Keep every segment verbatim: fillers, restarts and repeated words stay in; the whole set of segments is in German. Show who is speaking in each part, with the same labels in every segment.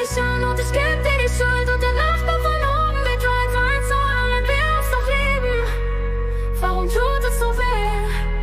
Speaker 1: mich an und ich geb dir die Schuld. Und der Nachbar von oben wird weiter eins, solange wir uns noch lieben. Warum tut es so weh?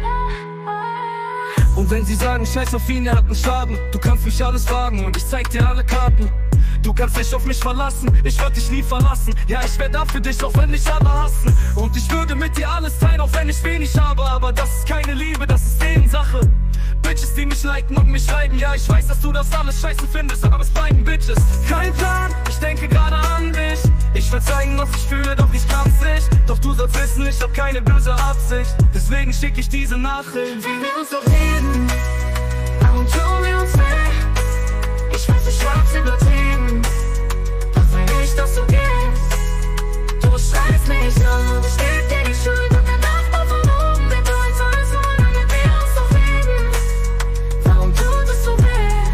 Speaker 2: Und wenn sie sagen, scheiß auf ihn, er hat einen Schaden, du kannst mich alles fragen und ich zeig dir alle Karten. Du kannst dich auf mich verlassen, ich werd dich nie verlassen. Ja, ich wär da für dich, auch wenn dich alle hassen. Und ich würde mit dir alles teilen, auch wenn ich wenig habe. Aber das ist keine Liebe, das ist deren Sache. Bitches, die mich liken und mich schreiben. Ja, ich weiß, dass du das alles scheiße findest, aber es bleiben Bitches. Kein Plan, ich denke gerade an dich. Ich will zeigen, was ich fühle, doch ich kann's nicht. Doch du sollst wissen, ich hab keine böse Absicht. Deswegen schick ich diese Nachricht.
Speaker 1: Wie wir uns doch reden, warum tun wir uns weh? Ich weiß, ich hab's übertrieben, doch wenn ich das so gehst, du schreist mich an und ich geb dir die Schuld. Und der Nachbar von oben wird uns alles, solange wir uns noch lieben. Warum tut es so weh?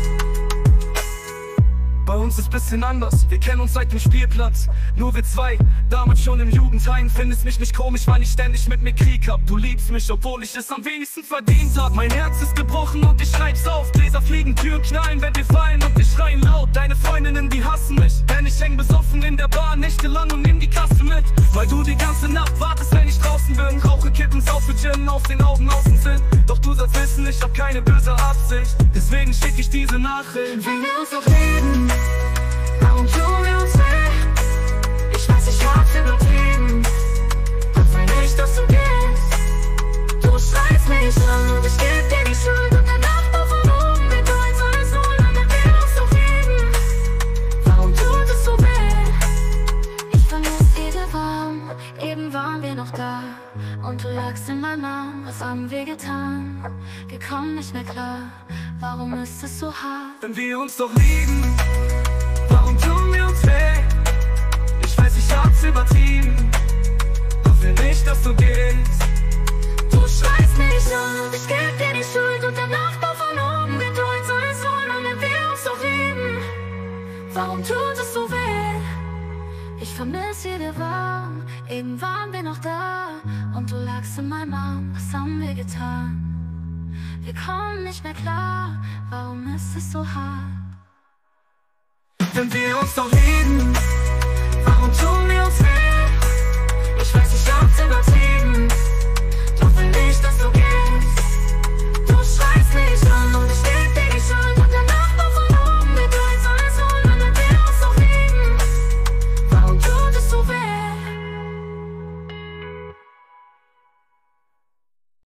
Speaker 2: Bei uns ist bisschen anders, wir kennen uns seit dem Spielplatz. Nur wir zwei, damals schon im Jugendheim. Findest mich nicht komisch, weil ich ständig mit mir Krieg hab. Du liebst mich, obwohl ich es am wenigsten verdient hab. Mein Herz ist gebrochen und ich schreib's auf. Gläser fliegen, Türen knallen, wenn wir fallen und wir schreien laut. Deine Freundinnen, die hassen mich, denn ich häng besoffen in der Bar nächtelang und nimm die Kasse mit. Weil du die ganze Nacht wartest, wenn ich draußen bin. Rauche Kippen, saufe Gin, aus den Augen außen sind. Doch du sollst wissen, ich hab keine böse Absicht. Deswegen schick ich diese Nachricht.
Speaker 1: Wie wir uns doch reden, warum tun wir uns weh? Ich weiß, ich hab's übertrieben, doch wenn ich das so gehst, du schreist mich an und ich geb dir die Schuld. Und der Nachbar von oben wird uns alles, solange wir uns noch lieben. Warum tut es so weh? Ich vermisse jede Warm, eben waren wir noch da. Und du lagst in meinem Arm, was haben wir getan? Wir kommen nicht mehr klar, warum ist es so hart?
Speaker 2: Wenn wir uns doch lieben, warum tun wir uns weh? Ich weiß, ich hab's übertrieben, doch wenn ich das so gehst,
Speaker 1: du schreist mich an und ich geb dir die Schuld. Und der Nachbar von oben wird uns alles, solange wir uns doch lieben. Warum tut es so weh? Ich vermisse jede Warm, eben waren wir noch da. Und du lagst in meinem Arm, was haben wir getan? Wir kommen nicht mehr klar, warum ist es so hart?
Speaker 2: wenn wir uns doch lieben, warum tun wir uns weh?